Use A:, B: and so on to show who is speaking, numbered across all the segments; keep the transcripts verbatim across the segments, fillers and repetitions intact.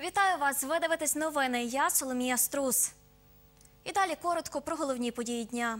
A: Вітаю вас! Ви дивитесь новини. Я Соломія Струс. І далі коротко про головні події дня.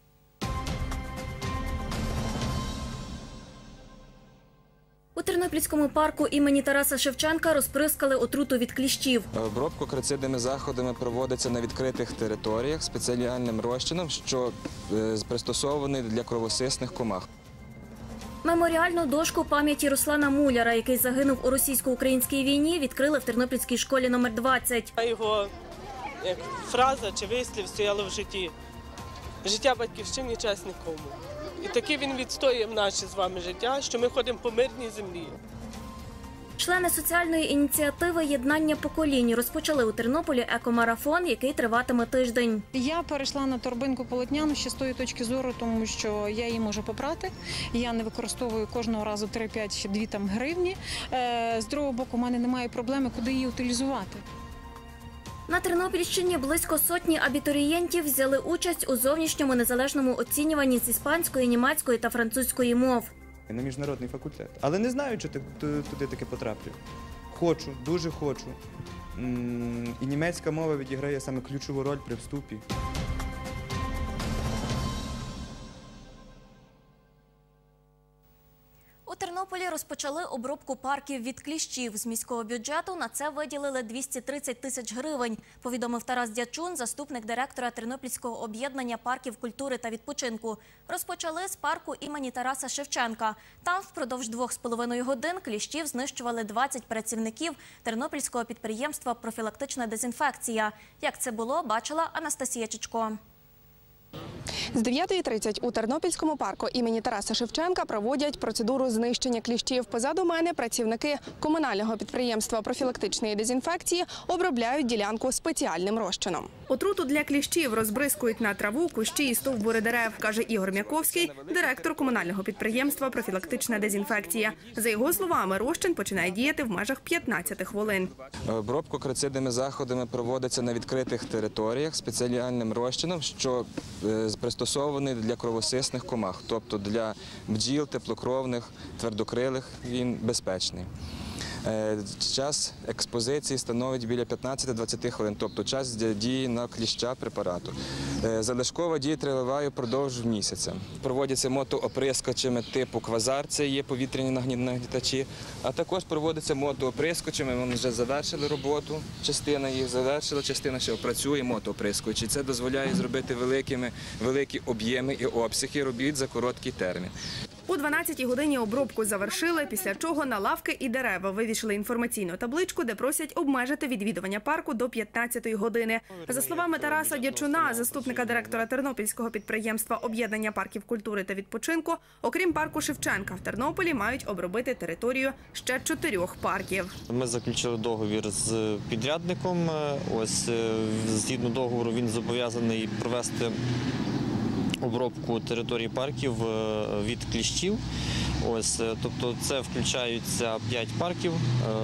A: У Тернопільському парку імені Тараса Шевченка розприскали отруту від кліщів.
B: Обробка акарицидними заходами проводиться на відкритих територіях спеціальним розчином, що пристосований для кровосисних комах.
A: Меморіальну дошку пам'яті Руслана Муляра, який загинув у російсько-українській війні, відкрили в Тернопільській школі номер двадцять.
C: Його як фраза чи вислів стояло в житті. Життя батьківщині честь нікому. І таки він відстоює наше з вами життя, що ми ходимо по мирній землі.
A: Члени соціальної ініціативи «Єднання поколінь» розпочали у Тернополі екомарафон, який триватиме тиждень.
D: Я перейшла на торбинку полотняну ще з тої точки зору, тому що я її можу попрати. Я не використовую кожного разу три-п'ять-дві там гривні. З другого боку, у мене немає проблеми, куди її утилізувати.
A: На Тернопільщині близько сотні абітурієнтів взяли участь у зовнішньому незалежному оцінюванні з іспанської, німецької та французької мов.
E: На міжнародний факультет. Але не знаю, чи туди таки потраплю. Хочу, дуже хочу. І німецька мова відіграє саме ключову роль при вступі.
A: У Тернополі розпочали обробку парків від кліщів. З міського бюджету на це виділили двісті тридцять тисяч гривень, повідомив Тарас Дячун, заступник директора Тернопільського об'єднання парків культури та відпочинку. Розпочали з парку імені Тараса Шевченка. Там впродовж двох з половиною годин кліщів знищували двадцять працівників тернопільського підприємства «Профілактична дезінфекція». Як це було, бачила Анастасія Чичко.
F: З дев'ятої тридцять у Тернопільському парку імені Тараса Шевченка проводять процедуру знищення кліщів. Позаду мене працівники комунального підприємства профілактичної дезінфекції обробляють ділянку спеціальним розчином.
G: Отруту для кліщів розбризкують на траву, кущі і стовбури дерев, каже Ігор Мяковський, директор комунального підприємства «Профілактична дезінфекція». За його словами, розчин починає діяти в межах п'ятнадцяти хвилин.
B: Обробка акарицидними заходами проводиться на відкритих територіях спеціальним розчином, що пристосований для кровосисних комах, тобто для бджіл, теплокровних, твердокрилих, він безпечний. Час експозиції становить біля п'ятнадцяти-двадцяти хвилин, тобто час дії на кліща препарату. Залишкова дія триває впродовж місяця. Проводяться мотооприскувачами типу «Квазар», це є повітряні нагнітачі, а також проводиться мотооприскувачами, вони вже завершили роботу, частина їх завершила, частина ще працює мотооприскувачі. Це дозволяє зробити великими, великі об'єми і обсяги робіт за короткий термін.
G: У дванадцятій годині обробку завершили, після чого на лавки і дерева вивішали інформаційну табличку, де просять обмежити відвідування парку до п'ятнадцятої години. За словами Тараса Дячуна, заступника директора Тернопільського підприємства «Об'єднання парків культури та відпочинку», окрім парку Шевченка, в Тернополі мають обробити територію ще чотирьох парків.
H: Ми заключили договір з підрядником. Ось, згідно договору, він зобов'язаний провести обробку території парків від кліщів. Ось, тобто це включаються п'ять парків: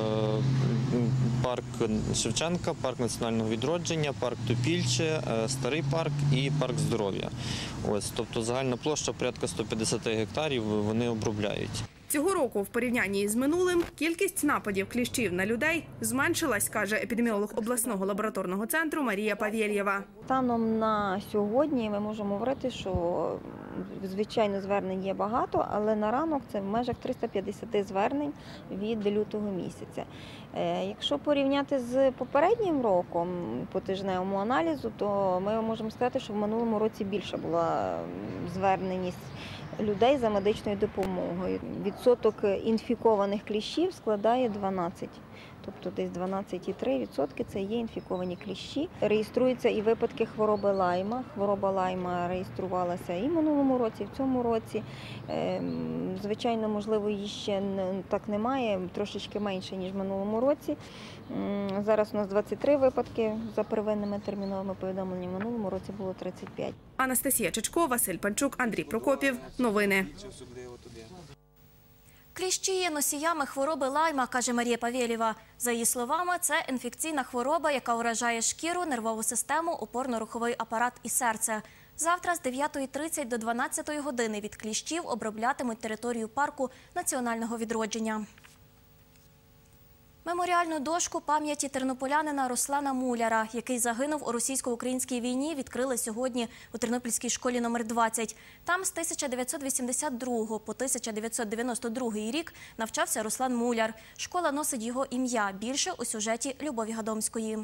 H: парк Шевченка, парк національного відродження, парк Топільче, старий парк і парк здоров'я. Ось, тобто загальна площа порядка ста п'ятдесяти гектарів вони обробляють.
G: Цього року, в порівнянні з минулим, кількість нападів кліщів на людей зменшилась, каже епідеміолог обласного лабораторного центру Марія Павєлєва.
I: Станом на сьогодні ми можемо говорити, що, звичайно, звернень є багато, але на ранок це в межах триста п'ятдесят звернень від лютого місяця. Якщо порівняти з попереднім роком по тижневому аналізу, то ми можемо сказати, що в минулому році більша була зверненість людей за медичною допомогою. Відсоток інфікованих кліщів складає дванадцять. Тобто десь дванадцять цілих три десятих відсотка це є інфіковані кліщі. Реєструються і випадки хвороби лайма. Хвороба лайма реєструвалася і в минулому році, і в цьому році. Звичайно, можливо, її ще так немає, трошечки менше, ніж в минулому році. Зараз у нас двадцять три випадки за первинними терміновими повідомленнями, в минулому році було тридцять п'ять.
G: Анастасія Чичко, Василь Панчук, Андрій Прокопів. Новини.
A: Кліщі є носіями хвороби лайма, каже Марія Павєлєва. За її словами, це інфекційна хвороба, яка уражає шкіру, нервову систему, опорно-руховий апарат і серце. Завтра з дев'ятої тридцять до дванадцятої години від кліщів оброблятимуть територію парку національного відродження. Меморіальну дошку пам'яті тернополянина Руслана Муляра, який загинув у російсько-українській війні, відкрили сьогодні у Тернопільській школі номер двадцять. Там з тисяча дев'ятсот вісімдесят другого по тисяча дев'ятсот дев'яносто другий рік навчався Руслан Муляр. Школа носить його ім'я. Більше у сюжеті Любові Гадомської.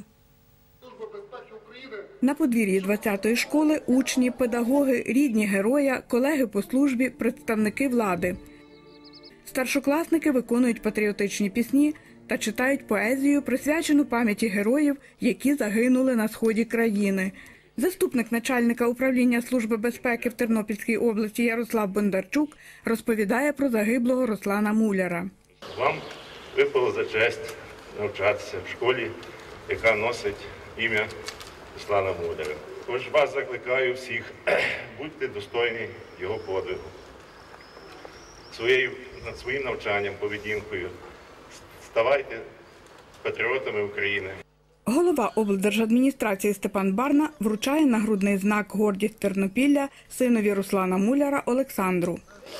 G: На подвір'ї двадцятої школи учні, педагоги, рідні героя, колеги по службі, представники влади. Старшокласники виконують патріотичні пісні та читають поезію, присвячену пам'яті героїв, які загинули на сході країни. Заступник начальника управління Служби безпеки в Тернопільській області Ярослав Бондарчук розповідає про загиблого Руслана Муляра.
J: Вам випало за честь навчатися в школі, яка носить ім'я Руслана Муляра. Тож вас закликаю всіх, будьте достойні його подвигу. Своєю, над своїм навчанням, поведінкою ставайте патріотами України.
G: Голова облдержадміністрації Степан Барна вручає нагрудний знак «Гордість Тернопілля» синові Руслана Муляра Олександру.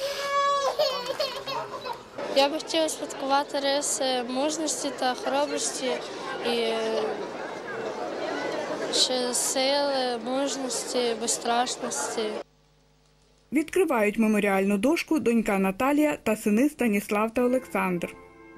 K: Я би хотіла спадкувати риси мужності та хоробрості і ще сили, мужності, безстрашності.
G: Відкривають меморіальну дошку донька Наталія та сини Станіслав та Олександр.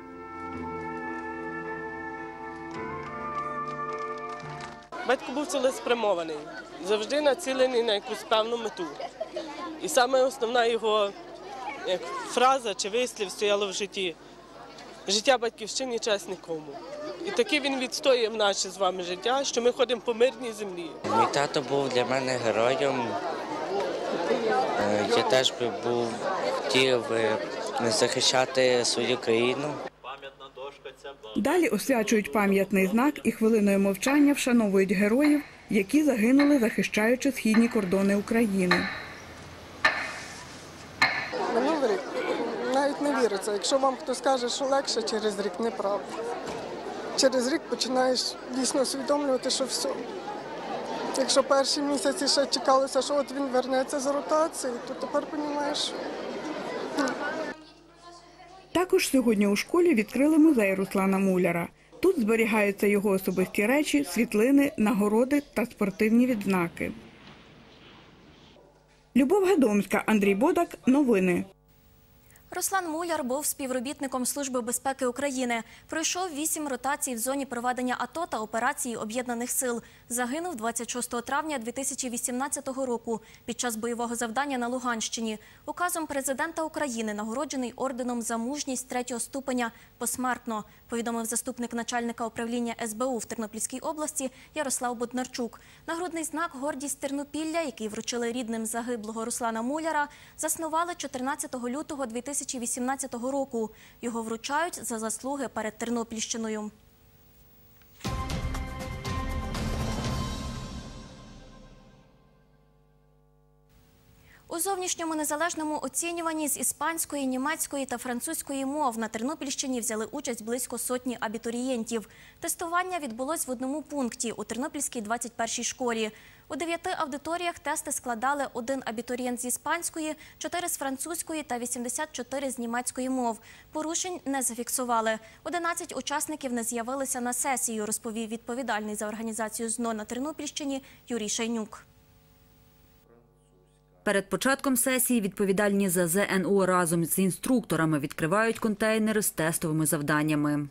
C: Батько був цілеспрямований, завжди націлений на якусь певну мету. І саме основна його як фраза чи вислів стояла в житті – життя батьківщині честь нікому. І таки він відстоює в наше з вами життя, що ми ходимо по мирній землі.
L: Мій тато був для мене героєм. Я теж би був, хотів захищати свою країну.
G: Далі освячують пам'ятний знак і хвилиною мовчання вшановують героїв, які загинули, захищаючи східні кордони України.
M: Минулий рік навіть не віриться. Якщо вам хтось скаже, що легше, через рік неправда. Через рік починаєш дійсно усвідомлювати, що все. Якщо перші місяці ще чекалося, що от він вернеться з ротації, то тепер розумієш, що...
G: Також сьогодні у школі відкрили музей Руслана Муляра. Тут зберігаються його особисті речі, світлини, нагороди та спортивні відзнаки. Любов Гадомська, Андрій Бодак. Новини.
A: Руслан Муляр був співробітником Служби безпеки України. Пройшов вісім ротацій в зоні проведення АТО та операції Об'єднаних сил. Загинув двадцять шостого травня дві тисячі вісімнадцятого року під час бойового завдання на Луганщині. Указом президента України нагороджений орденом за мужність третього ступеня посмертно, повідомив заступник начальника управління ес бе у в Тернопільській області Ярослав Боднарчук. Нагрудний знак «Гордість Тернопілля», який вручили рідним загиблого Руслана Муляра, заснували чотирнадцятого лютого дві тисячі вісімнадцятого року. Його вручають за заслуги перед Тернопільщиною. У зовнішньому незалежному оцінюванні з іспанської, німецької та французької мов на Тернопільщині взяли участь близько сотні абітурієнтів. Тестування відбулось в одному пункті – у Тернопільській двадцять першій школі. У дев'яти аудиторіях тести складали один абітурієнт з іспанської, чотири з французької та вісімдесят чотири з німецької мов. Порушень не зафіксували. одинадцять учасників не з'явилися на сесію, розповів відповідальний за організацію ЗНО на Тернопільщині Юрій Шайнюк.
N: Перед початком сесії відповідальні за зе ен у разом з інструкторами відкривають контейнери з тестовими завданнями.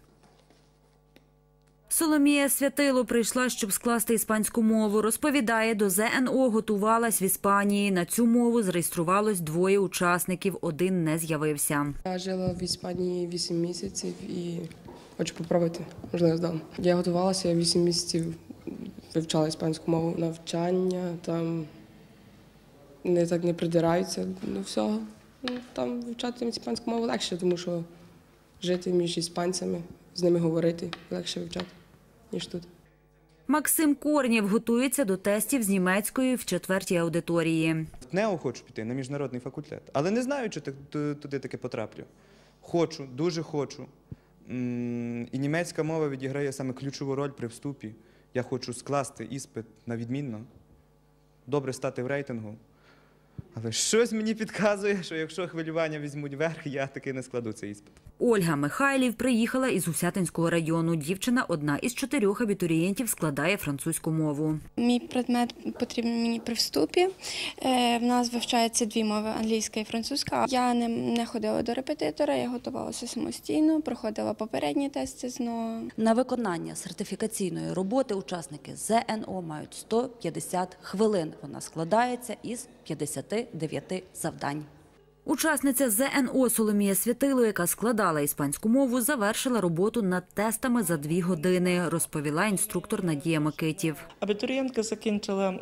N: Соломія Святило прийшла, щоб скласти іспанську мову. Розповідає, до зе ен у готувалась в Іспанії. На цю мову зареєструвалось двоє учасників, один не з'явився.
O: Я жила в Іспанії вісім місяців і хочу спробувати, можливо, здам. Я готувалася, вісім місяців вивчала іспанську мову. Навчання, там не так не придираються до всього. Там вивчати іспанську мову легше, тому що жити між іспанцями, з ними говорити легше вивчати, ніж тут.
N: Максим Корнєв готується до тестів з німецької в четвертій аудиторії.
E: ТНЕО хочу піти на міжнародний факультет, але не знаю, чи туди таки потраплю. Хочу, дуже хочу. І німецька мова відіграє саме ключову роль при вступі. Я хочу скласти іспит на відмінно, добре стати в рейтингу. Але щось мені підказує, що якщо хвилювання візьмуть верх, я таки не складу цей іспит.
N: Ольга Михайлів приїхала із Гусятинського району. Дівчина – одна із чотирьох абітурієнтів, складає французьку мову.
P: Мій предмет потрібен мені при вступі. В нас вивчаються дві мови – англійська і французька. Я не, не ходила до репетитора, я готувалася самостійно, проходила попередні тести знову.
N: На виконання сертифікаційної роботи учасники Зе Ен О мають сто п'ятдесят хвилин. Вона складається із п'ятдесят дев'ять завдань. Учасниця Зе Ен О Соломія Святило, яка складала іспанську мову, завершила роботу над тестами за дві години, розповіла інструктор Надія Микитів.
C: Абітурієнтка закінчила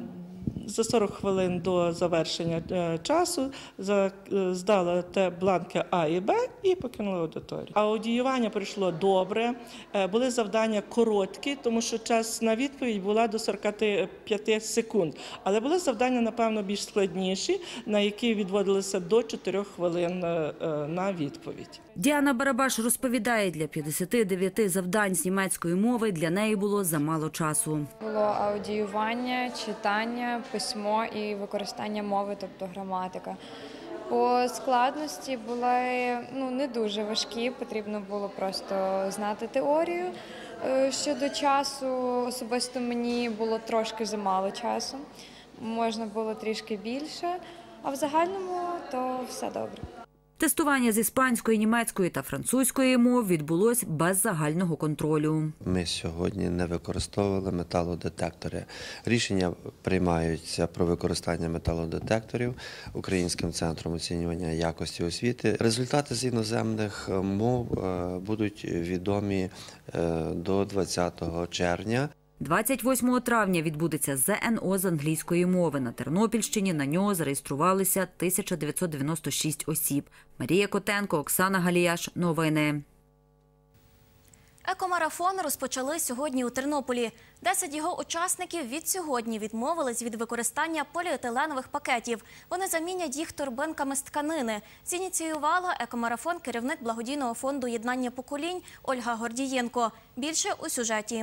C: за сорок хвилин до завершення часу, здала те бланки А і Б і покинула аудиторію. Аудіювання пройшло добре, були завдання короткі, тому що час на відповідь була до сорока п'яти секунд. Але були завдання, напевно, більш складніші, на які відводилися до чотирьох хвилин на відповідь.
N: Діана Барабаш розповідає, для п'ятдесят дев'ять завдань з німецької мови для неї було замало часу.
Q: Було аудіювання, читання, письмо і використання мови, тобто граматика. По складності були ну, не дуже важкі, потрібно було просто знати теорію. Щодо часу, особисто мені було трошки замало часу, можна було трішки більше, а в загальному то все добре.
N: Тестування з іспанської, німецької та французької мов відбулось без загального контролю.
R: Ми сьогодні не використовували металодетектори. Рішення приймаються про використання металодетекторів Українським центром оцінювання якості освіти. Результати з іноземних мов будуть відомі до двадцятого червня.
N: двадцять восьмого травня відбудеться Зе Ен О з англійської мови. На Тернопільщині на нього зареєструвалися тисяча дев'ятсот дев'яносто шість осіб. Марія Котенко, Оксана Галіяш. Новини.
A: Екомарафон розпочали сьогодні у Тернополі. Десять його учасників від сьогодні відмовились від використання поліетиленових пакетів. Вони замінять їх торбинками з тканини. Зініціювала екомарафон керівник благодійного фонду «Єднання поколінь» Ольга Гордієнко. Більше у сюжеті.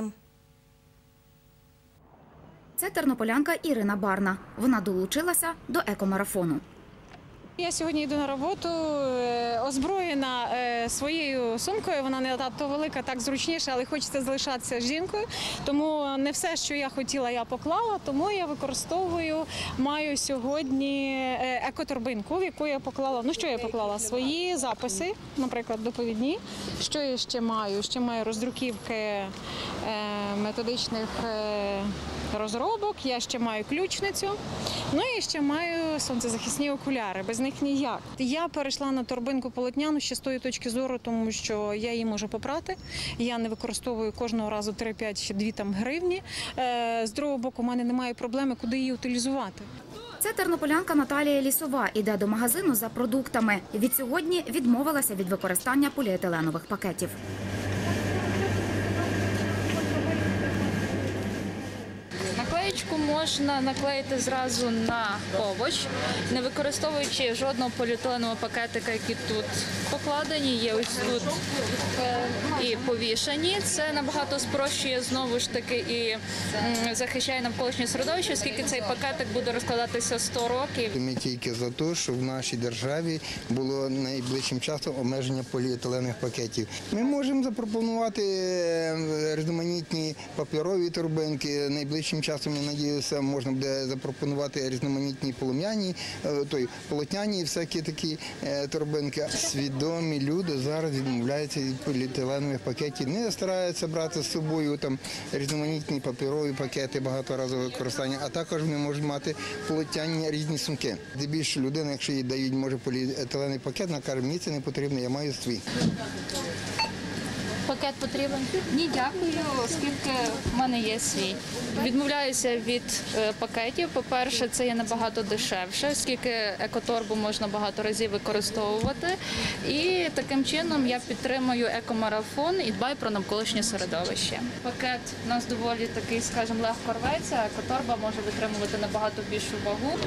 S: Це тернополянка Ірина Барна. Вона долучилася до екомарафону.
D: Я сьогодні йду на роботу озброєна своєю сумкою. Вона не надто велика, так зручніше, але хочеться залишатися жінкою. Тому не все, що я хотіла, я поклала. Тому я використовую, маю сьогодні екоторбинку, в яку я поклала, ну що я поклала? Свої записи, наприклад, доповідні. Що я ще маю? Ще маю роздруківки методичних розробок, я ще маю ключницю, ну і ще маю сонцезахисні окуляри, без них ніяк. Я перейшла на торбинку полотняну ще з тої точки зору, тому що я її можу попрати, я не використовую кожного разу три-п'ять-дві там гривні. З другого боку, у мене немає проблеми, куди її утилізувати.
S: Це тернополянка Наталія Лісова іде до магазину за продуктами. Від сьогодні відмовилася від використання поліетиленових пакетів.
T: Наклеєчку можна наклеїти зразу на овоч, не використовуючи жодного поліетиленового пакетика, які тут покладені, є ось тут і повішані. Це набагато спрощує, знову ж таки, і захищає навколишнє середовище, оскільки цей пакетик буде розкладатися сто років.
U: Ми тільки за те, щоб в нашій державі було найближчим часом обмеження поліетиленових пакетів. Ми можемо запропонувати різноманітні паперові торбинки, найближчим часом, я надіюся, можна буде запропонувати різноманітні полум'яні, той полотняні і всякі такі торбинки. Свідомі люди зараз відмовляються від поліетиленових пакетів, не стараються брати з собою там різноманітні паперові пакети багаторазового використання, а також вони можуть мати полотняні різні сумки. Де більше людина, якщо їй дають, може, поліетиленовий пакет, вона каже, мені це не потрібно, я маю свій.
T: Пакет потрібен? Ні, дякую, оскільки в мене є свій. Відмовляюся від пакетів. По-перше, це є набагато дешевше, оскільки екоторбу можна багато разів використовувати. І таким чином я підтримую екомарафон і дбаю про навколишнє середовище. Пакет у нас доволі такий, скажімо, легко рветься, а екоторба може витримувати набагато більшу вагу.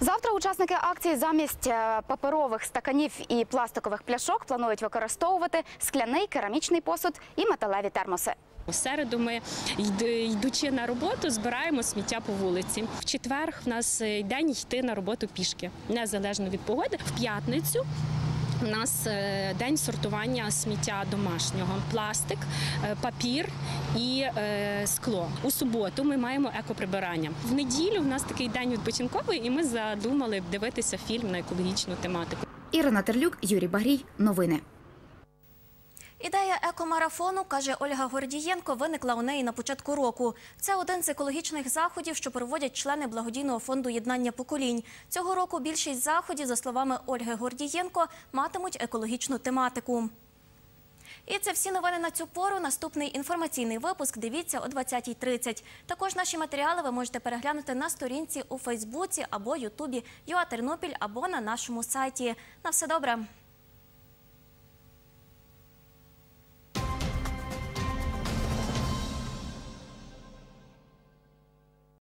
S: Завтра учасники акції замість е, паперових стаканів і пластикових пляшок планують використовувати скляний, керамічний посуд і металеві термоси.
F: У середу ми, йдучи на роботу, збираємо сміття по вулиці. В четвер в нас день йти на роботу пішки, незалежно від погоди. В п'ятницю у нас день сортування сміття домашнього. Пластик, папір і скло. У суботу ми маємо екоприбирання. В неділю в нас такий день відпочинковий, і ми задумали дивитися фільм на екологічну тематику.
S: Ірина Терлюк, Юрій Багрій. Новини.
A: Ідея екомарафону, каже Ольга Гордієнко, виникла у неї на початку року. Це один з екологічних заходів, що проводять члени благодійного фонду «Єднання поколінь». Цього року більшість заходів, за словами Ольги Гордієнко, матимуть екологічну тематику. І це всі новини на цю пору. Наступний інформаційний випуск дивіться о двадцятій тридцять. Також наші матеріали ви можете переглянути на сторінці у Фейсбуці або Ютубі ЮА Тернопіль або на нашому сайті. На все добре!